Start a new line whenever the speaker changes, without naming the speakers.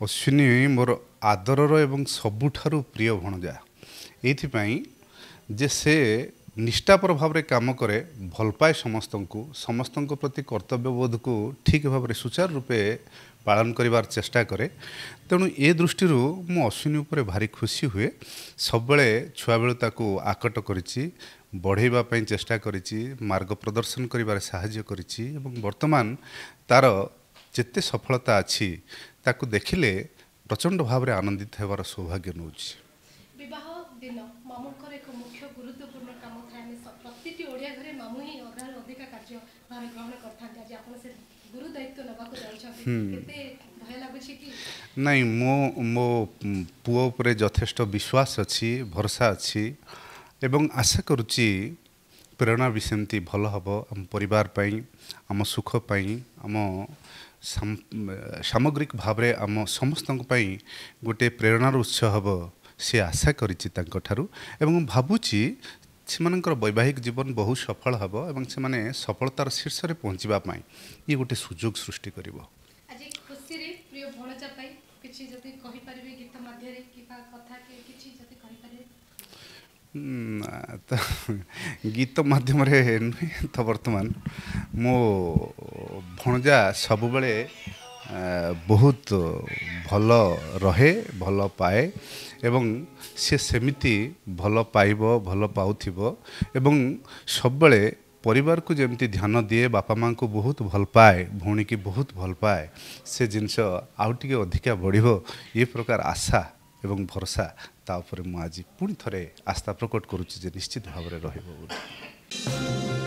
अश्विनी मोर आदरर एवं सबुठारु प्रिय भणजा एथिपाई जे से निष्ठापर भाव में काम करे भल पाए समस्त प्रति कर्तव्यबोध को ठीक भाव में सुचारू रूपे पालन करिवार चेष्टा करे। तेणु ए दृष्टि मु अश्विनी उपर भारी खुशी हुए। सब बेले छुआ बेलू ताकू आकट करिछि, बढ़ेबा पई चेष्टा करिछि, मार्ग प्रदर्शन करिवार सहाय्य करिछि एवं वर्तमान तार जेते सफलता अछि ताकू देखिले प्रचंड भाव में आनंदित हेबार सौभाग्य नउछि।
विवाह दिन मामुकर एक मुख्य गुरुत्वपूर्ण काम थाए प्रतिटी ओडिया घरे मामू ही अधार अधिका कार्य भार ग्रहण करथांते। आज आपण से गुरु दायित्व नबाको जाउछथि केते भय लागुछि कि
नहीं मो पुओ उपरे यथेष्ट विश्वास अछि, भरोसा अछि एवं आशा करुछि प्रेरणा भी सेमती भल हबो। हम परिवार पई, हम सुख पई, हम सामग्रिक भाव में आम समस्त गोटे प्रेरणार उत्स हम सी आशा करिछि तांको ठारू एवं भाबुछि सेमानकर वैवाहिक जीवन बहुत सफल हम एवं से माने सफलतार शीर्ष रे पहुँचबा पाई ये गोटे सुजोग सृष्टि करिवो।
आज खुशी रे प्रिय भणजा पाई किछि जति कहि परिबे गीत माध्यम रे किबा कथा के किछि जति कहि परिबे
गीत माध्यम रे तो वर्तमान मो भणजा सब बेले बहुत भल रहे, भल पाए एवं से सेमिति भल पाइबो, भल पाउथिबो एवं सब बेले परिवार को जेमती ध्यान दिए, बापा माँ को बहुत भल पाए, भौणी की बहुत भल पाए, से जिनस आउ टिके अधिका बढ़िबो ये प्रकार आशा एवं भरोसा ता ऊपर मु आज पुणी थरे आस्था प्रकट करुछि जे निश्चित भाव में रहिबो।